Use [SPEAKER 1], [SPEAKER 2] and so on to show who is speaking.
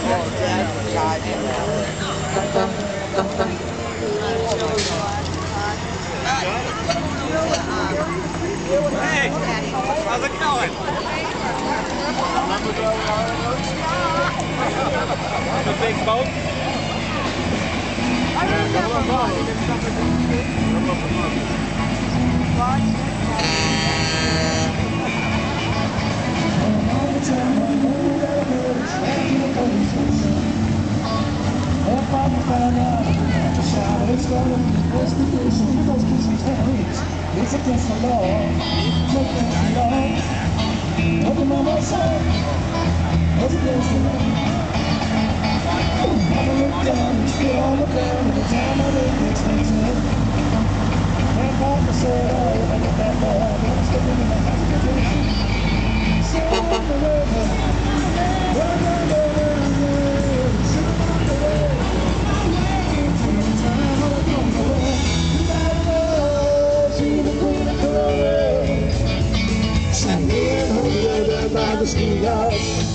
[SPEAKER 1] Hey, how's it going? The big boat? I
[SPEAKER 2] it's against the law, it's against the law. What the mama said, it's against the law. Mama looked down and spit on the ground every time I did expensive. And Papa said, oh, I got that law, I'm stepping in the hospital. So on the river, run, run, run, run, run, so on the river. From the time I come away, I know she's the queen of glory. Standing over by the ski yard.